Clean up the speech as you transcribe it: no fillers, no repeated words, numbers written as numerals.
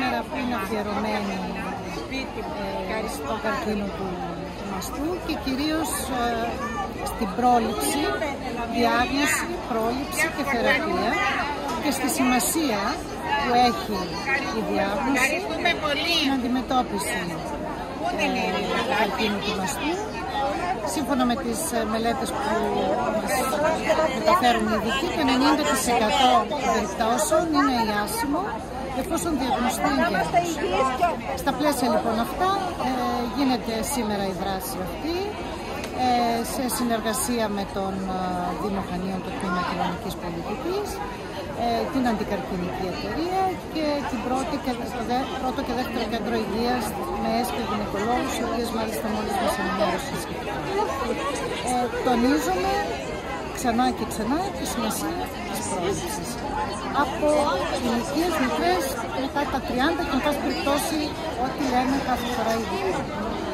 σήμερα που είναι αφιερωμένη στον καρκίνο του μαστού και κυρίως στην πρόληψη, διάγνωση, πρόληψη και θεραπεία και στη σημασία που έχει η διάγνωση στην αντιμετώπιση του καρκίνου του μαστού. Σύμφωνα με τις μελέτες που μας μεταφέρουν οι ειδικοί, το 90% των περιπτώσεων είναι ιάσιμο εφόσον διαγνωστεί εγκαίρως. Στα πλαίσια λοιπόν αυτά γίνεται σήμερα η δράση αυτή σε συνεργασία με τον Δήμο Χανίων, το Τμήμα Κοινωνικής Πολιτικής, την Αντικαρκινική Εταιρεία και την πρώτο και δεύτερο κέντρο υγείας με ΕΣ και γυναικολόγους, οι οποίες μάλιστα μόλις μας ενημέρωσαν σχετικά. Τονίζουμε ξανά και ξανά τη σημασία της πρόληψης. Από ηλικίες μικρές μετά τα 30 και εν πάση περιπτώσει ό,τι λέμε κάθε φορά ειδικά.